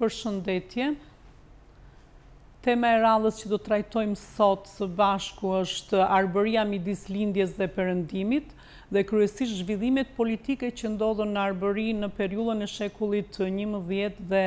Përshëndetje. Tema e radhës që do të trajtojmë sot së bashku është Arbëria midis Lindjes dhe Perëndimit dhe kryesisht zhvillimet politike që ndodhen në Arbëri në periudhën e shekullit XI dhe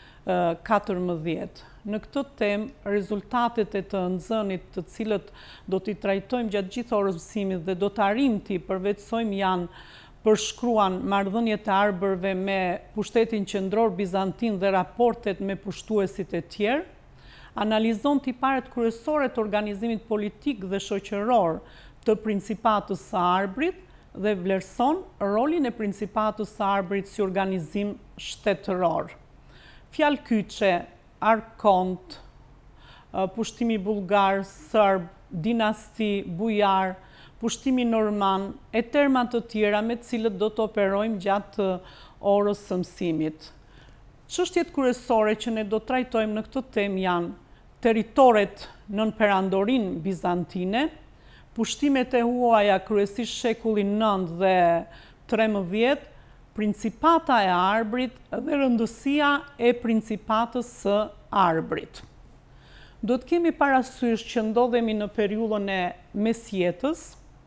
XIV. Në këtë temë, rezultatet e të nxënit të cilët do t'i trajtojmë gjatë gjithë orës mësimit dhe do të arrijmë t'i përvetësojmë janë përshkruan marrëdhëniet e arbërve me pushtetin qendror bizantin dhe raportet me pushtuesit e tjerë, analizon tiparet kryesore të organizimit politik dhe shoqëror të Principatës së Arbërit dhe vlerëson rolin e Principatës së Arbërit si organizim shtetëror. Fjalë kyçe, arkont, pushtimi bullgar, serb, dinasti, bujar, pushtimi norman e terma të tjera me cilët do të operojmë gjatë orës së mësimit. Çështjet kryesore që ne do të trajtojmë në këtë temë janë territoret nën perandorinë bizantine, pushtimet e huaja kryesisht shekullin IX dhe XIII, Principata e Arbërit dhe rëndësia e Principatës së Arbërit. Do të kemi parasysh që ndodhemi në periudhën e mesjetës.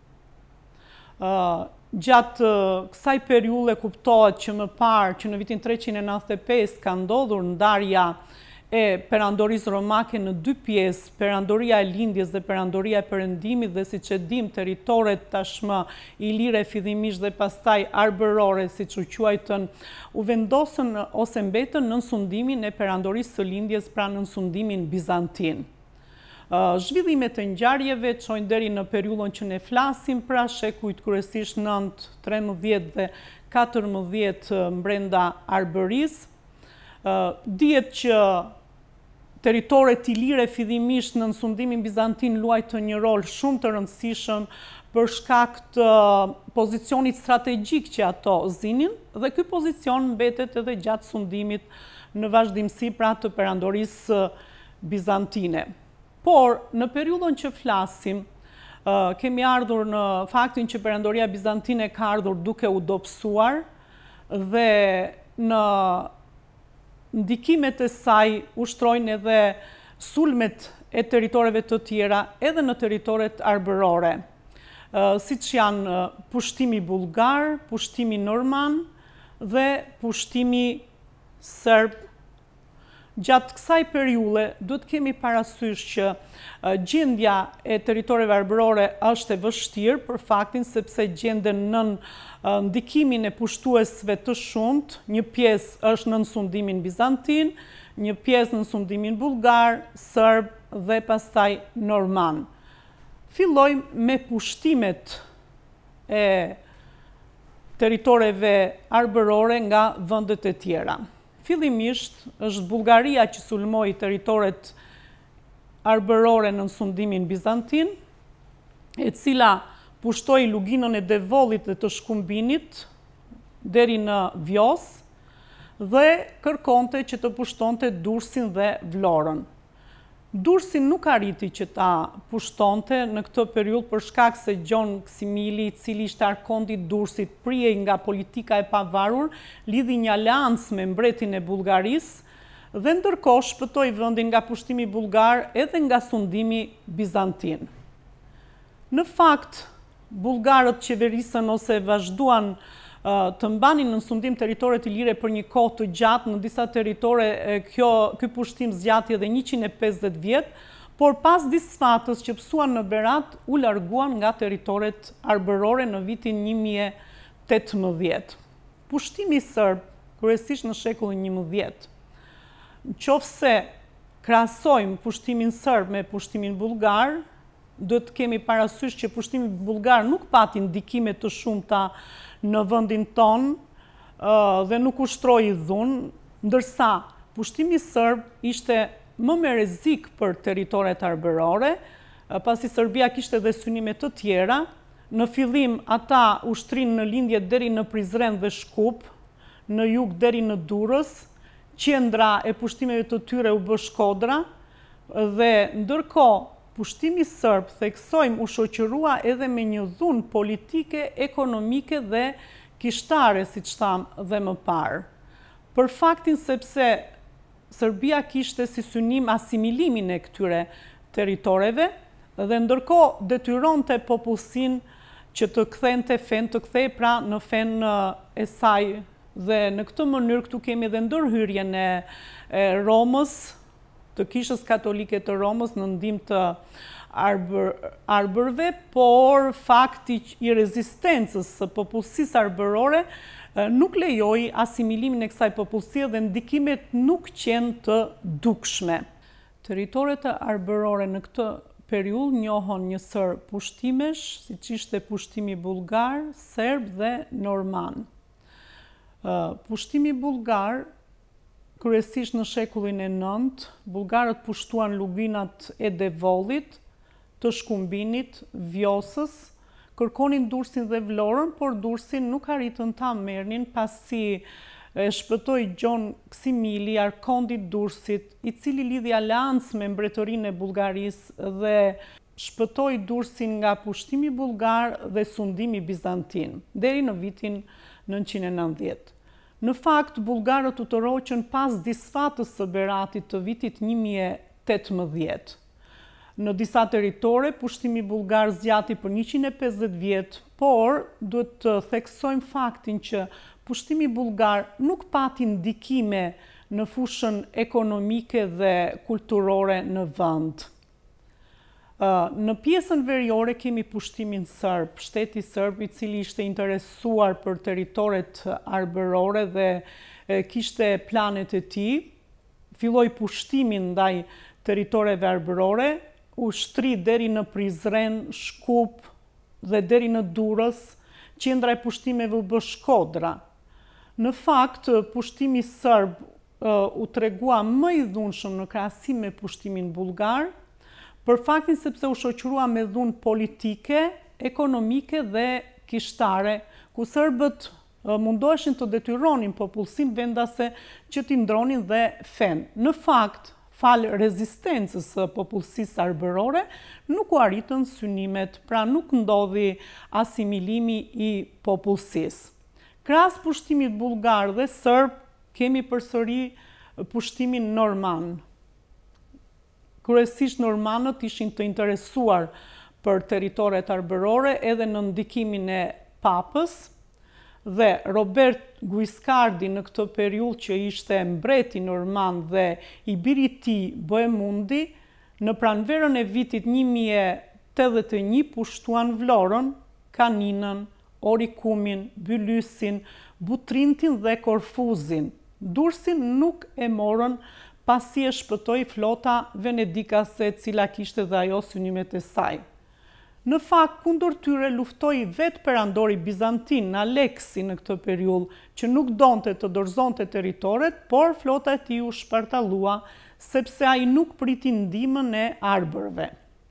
Gjatë kësaj periudhe kuptohet që më parë që në vitin 395 ka ndodhur ndarja e perandorisë romake në dy pjesë, perandoria e Lindjes dhe perandoria e Perëndimit dhe siç e dim territoret tashmë ilire fillimisht dhe pastaj arbërore, siç u quajtën, u vendosën ose mbetën në sundimin e perandorisë së Lindjes, pra në sundimin bizantin. Zhvillimet e ngjarjeve çojnë deri në periudhën që ne flasim, pra shekujt kryesisht IX, XIII dhe XIV brenda Arbërisë. Dihet që territoret ilire fillimisht në sundimin bizantin luajtën një rol shumë të rëndësishëm për shkak të pozicionit strategjik që ato zinin dhe ky pozicion mbetet edhe gjatë sundimit në vazhdimsi pra të perandorisë bizantine. Por në periudhën që flasim, kemi ardhur në faktin që perandoria bizantine ka ardhur duke u dobësuar dhe në ndikimet e saj ushtrojnë edhe sulmet e territoreve të tjera edhe në territoret arbërore, siç janë pushtimi bullgar, pushtimi norman dhe pushtimi serb. Gjatë kësaj periudhe duhet kemi parasysh që gjendja e territoreve arbërore është e vështirë për faktin sepse gjenden nën ndikimin e pushtuesve të shumt, një pjesë është nën sundimin bizantin, një pjesë nën sundimin bullgar, serb dhe pastaj norman. Fillojmë me pushtimet e territoreve arbërore nga vendet e tjera. Fillimisht është Bullgaria që sulmoi territoret arbërore në sundimin bizantin, e cila pushtoi luginën e Devollit dhe të Shkumbinit deri në Vjos dhe kërkonte që të pushtonte Durrësin dhe Vlorën. Durrësin nuk arriti që ta pushtonte në këtë periudhë për shkak se Gjon Ksimili, i cili ishte arkonti i Durrësit, prihej nga politika e pavarur, lidhi një aleancë me mbretin e Bullgarisë dhe ndërkohë shpëtoi vendin nga pushtimi bullgar edhe nga sundimi bizantin. Në fakt, bullgarët qeverisën ose vazhduan të mbanin në sundim teritoret ilire për një kohë të gjatë, në disa territore ky pushtim zgjati edhe 150 vjet, por pas disfatës që pësuan në Berat u larguan nga teritoret arbërore në vitin 1018. Pushtimi serb, kryesisht në shekullin XI. Nëse krahasojmë pushtimin serb me pushtimin bullgar, do të kemi parasysh që pushtimi bullgar nuk pati ndikime të shumta në vendin ton dhe nuk ushtroi dhunë, ndërsa pushtimi serb ishte më me rrezik për territoret arbërore, pasi Serbia kishte edhe synime të tjera. Në fillim ata ushtrinë në Lindje deri në Prizren dhe Shkup, në jug deri në Durrës, qendra e pushtimeve të tyre u bë Shkodra dhe ndërkohë pushtimi serb, theksojmë, u shoqërua edhe me një dhunë politike, ekonomike dhe kishtare, siç tham dhe më parë. Për faktin sepse Serbia kishte si synim asimilimin e këtyre territoreve dhe ndërkohë detyronte popullsinë që të kthente fen, të kthej pra në fen e saj. Dhe në këtë mënyrë këtu kemi edhe ndërhyrjen e Romës, të Kishës Katolike të Romës në ndihmë të arbërve, por fakti i rezistencës së popullsisë arbërore nuk lejoi asimilimin e kësaj popullsie dhe ndikimet nuk qenë të dukshme. Territoret arbërore në këtë periudhë njohon njësër pushtimesh, siç ishte pushtimi bullgar, serb dhe norman. Pushtimi bullgar, kryesisht në shekullin e IX, bullgarët pushtuan luginat e Devollit, të Shkumbinit, Vjosës, kërkonin Durrësin dhe Vlorën, por Durrësin nuk arritën ta merrnin pasi e shpëtoi Gjon Ksimili, arkondi i Durrësit, i cili lidhi aleancë me mbretërinë e Bullgarisë dhe shpëtoi Durrësin nga pushtimi bullgar dhe sundimi bizantin, deri në vitin 990. Në fakt, bullgarët u tërhoqën pas disfatës së Beratit të vitit 1018. Në disa territore, pushtimi bullgar zgjati për 150 vjet, por duhet të theksojmë faktin që pushtimi bullgar nuk pati ndikime në fushën ekonomike dhe kulturore në vend. Në pjesën veriore kemi pushtimin serb, shteti serb i cili ishte interesuar për territoret arbërore dhe kishte planet e tij, filloi pushtimin ndaj territoreve arbërore, u shtri deri në Prizren, Shkup dhe deri në Durrës, qendra e pushtimeve u bë Shkodra. Në fakt, pushtimi serb u tregua më i dhunshëm në krahasim me pushtimin bullgar, për faktin sepse u shoqërua me dhunë politike, ekonomike dhe kishtare, ku serbët mundoheshin të detyronin popullsinë vendase që t'i ndronin dhe fen. Në fakt, fal rezistencës së popullsisë arbërore, nuk u arritën synimet, pra nuk ndodhi asimilimi i popullsisë. Krahas pushtimit bullgar dhe serb, kemi përsëri pushtimin norman. Kryesisht normanët ishin të interesuar për territoret arbërore edhe në ndikimin e papës, dhe Robert Guiscardi në këtë periudhë që ishte mbreti norman dhe i biri i tij Bohemundi, në pranverën e vitit 1081 pushtuan Vlorën, Kaninën, Orikumin, Bylysin, Butrintin dhe Korfuzin. Durrësin nuk e morën pasi e shpëtoi flota venedikase e cila kishte dhe ajo synimet e saj. Në fakt, kundër tyre luftoi vetë perandori bizantin Aleksi në këtë periudhë, që nuk donte të dorëzonte territoret, por flota e tij u shpartallua sepse ai nuk priti ndihmën e arbërve.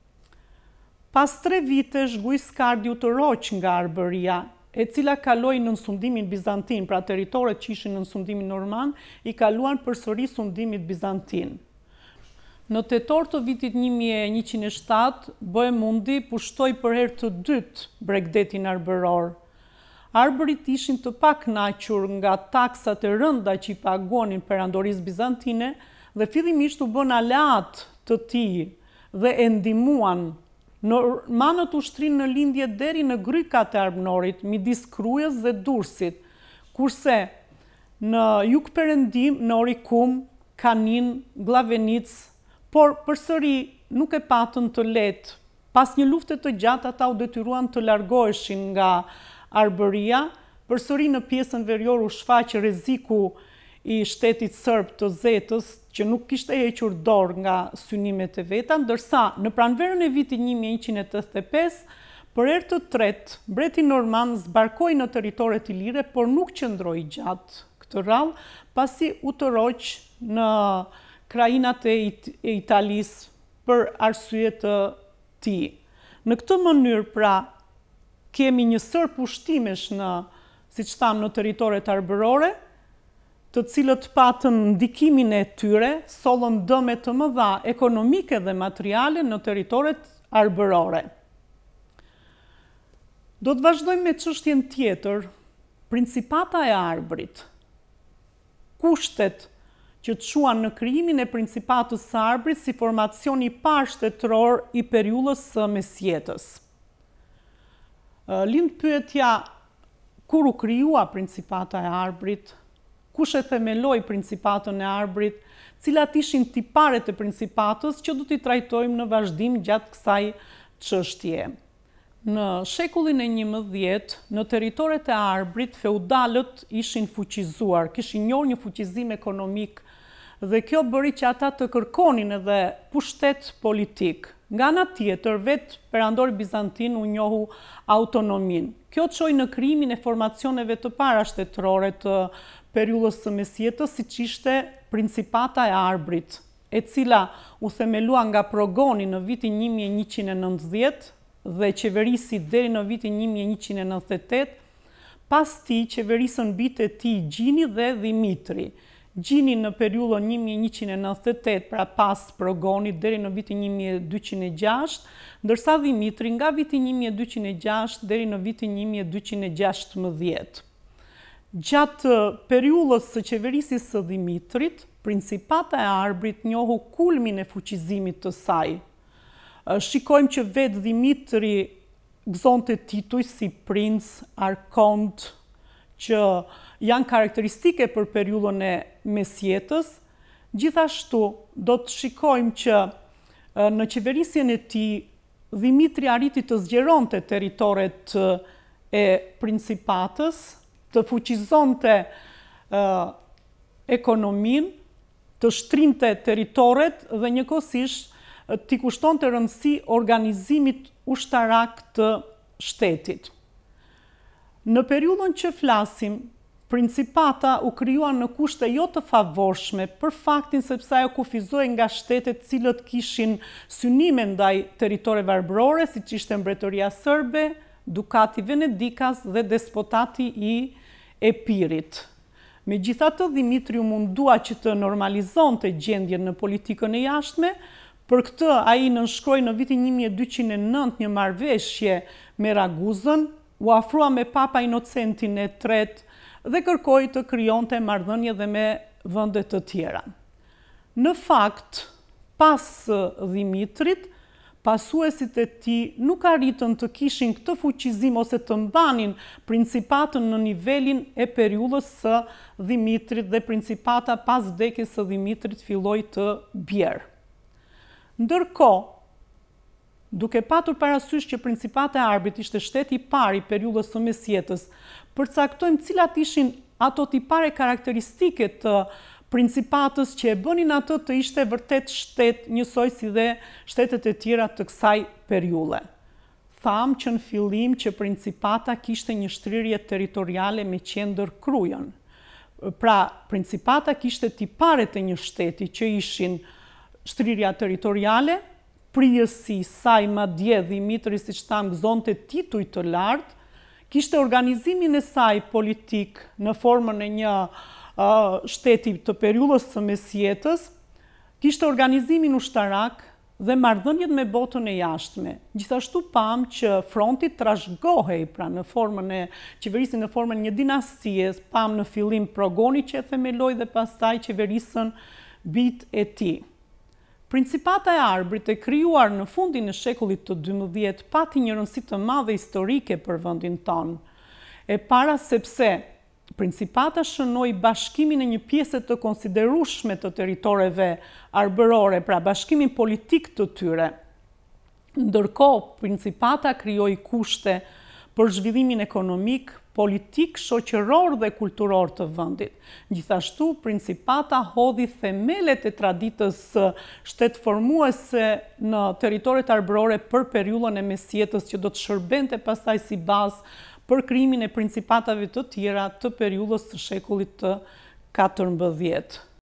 Pas 3 vitesh, Guiscardi u tërhoq nga Arbëria, e cila kaloi në sundimin bizantin, pra territoret që ishin në sundimin norman, i kaluan përsëri sundimit bizantin. Në tetor të vitit 1107, Bohemundi pushtoi për herë të dytë bregdetin arbëror. Arbërit ishin të pakënaqur nga taksat e rënda që i paguonin perandorisë bizantine dhe fillimisht u bën aleat të tij dhe e ndihmuan. Normanët u shtrinë në lindje deri në grykat e Armnorit, midis Krujës dhe Durrësit, kurse në jug perëndim, në Orikum, Kanin, Glavenic, por përsëri nuk e patën të lehtë. Pas një lufte të gjatë, ata u detyruan të largoheshin nga Arbëria, përsëri në pjesën verior u shfaq rreziku i shtetit serb të Zetës, që nuk kishte hequr dorë nga synimet e veta, ndërsa në pranverën e vitit 1185, për herë të tretë, mbreti norman zbarkoi në territoret ilire, por nuk qëndroi gjatë këtë rrallë, pasi u tërhoq në krajinat e Italisë për arsye të tij. Në këtë mënyrë, pra, kemi një sër pushtimesh siç tham, në territoret arbërore, të cilët patën ndikimin e tyre, sollën dëme të mëdha ekonomike dhe materiale në territoret arbërore. Do të vazhdojmë me çështjen tjetër, Principata e Arbërit. Kushtet që të shuan në krijimin e Principatës së Arbërit si formacion i parë shtetëror i periullës së mesjetës. Lind pyetja kur u krijua Principata e Arbërit, kush e themeloi Principatën e Arbërit, cilat ishin tiparet e Principatës që do t'i trajtojmë në vazhdim gjatë kësaj çështje. Në shekullin e 11, në teritoret e Arbërit, feudalët ishin fuqizuar, kishin njohur një fuqizim ekonomik dhe kjo bëri që ata të kërkonin edhe pushtet politik. Nga ana tjetër, vetë perandori bizantin u njohu autonomin. Kjo çoi në krijimin e formacioneve të para shtetërore të periullës së mesjetës, siç ishte Principata e Arbërit, e cila u themelua nga Progoni në vitin 1190 dhe qeverisi deri në vitin 1198, pas tij qeverisën bijtë e tij Gjini dhe Dhimitri. Gjini në periullën 1198, pra pas Progonit deri në vitin 1206, ndërsa Dhimitri nga vitin 1206 deri në vitin 1216. Gjatë periullës së qeverisjes së Dhimitrit, Principata e Arbërit njohu kulmin e fuqizimit të saj. Shikojmë që vetë Dhimitri gëzonte tituj si princ, arkont, që janë karakteristike për periullën e mesjetës. Gjithashtu, do të shikojmë që në qeverisjen e tij, Dhimitri arriti të zgjeronte teritoret e Principatës, të fuqizonte ekonominë, të shtrinte teritoret dhe njëkohësisht t'i kushtonte rëndësi organizimit ushtarak të shtetit. Në periudhën që flasim, Principata u krijuan në kushte jo të favorshme për faktin sepse ajo kufizoi nga shtetet cilët kishin synime ndaj territoreve arbërore, siç ishte Mbretëria Serbe, Dukati Venedikas dhe Despotati i Epirit. Megjithatë, Dhimitri u mundua që të normalizonte gjendjen në politikën e jashtme. Për këtë, ai nënshkroi në vitin 1209 një marrëveshje me Raguzën, u afrua me Papa Inocentin e III dhe kërkoi të krijonte marrëdhënie dhe me vende të tjera. Në fakt, pas Dhimitrit, pasuesit e tij nuk arritën të kishin këtë fuqizim ose të mbanin Principatën në nivelin e periullës së Dhimitrit dhe Principata pas vdekjes së Dhimitrit filloi të bjerë. Ndërkohë, duke patur parasysh që Principata e Arbërit ishte shteti i parë i periullës së mesjetës, përcaktojmë cilat ishin ato tipare karakteristike të Principatës që e bënin atë të ishte vërtet shtet njësoj si dhe shtetet e tjera të kësaj periulle. Tham që në fillim që Principata kishte një shtrirje territoriale me qendër Krujën. Pra, Principata kishte tiparet e një shteti që ishin shtrirja territoriale, prijësi saj madje Dhimitri siç tham gëzonte tituj të lartë, kishte organizimin e saj politik në formën e një shteti të periullës së mesjetës, kishte organizimin ushtarak dhe marrëdhëniet me botën e jashtme. Gjithashtu pam që fronti trashëgohej, pra në formën e qeverisën në formën një dinastie, pam në fillim Progoni që e themeloi dhe pastaj qeverisën bijtë e tij. Principata e Arbërit e krijuar në fundin e shekullit të 12 pati një rëndësi të madhe historike për vendin tonë. E para sepse Principata shënoi bashkimin e një pjese të konsiderueshme të territoreve arbërore, pra bashkimin politik të tyre. Ndërkohë, Principata krijoi kushte për zhvillimin ekonomik, politik, shoqëror dhe kulturor të vendit. Gjithashtu, Principata hodhi themelet e traditës shtetformuese në teritoret arbërore për periullën e mesjetës që do të shërbente pastaj si bazë për krijimin e principatave të tjera të periullës së shekullit të 14.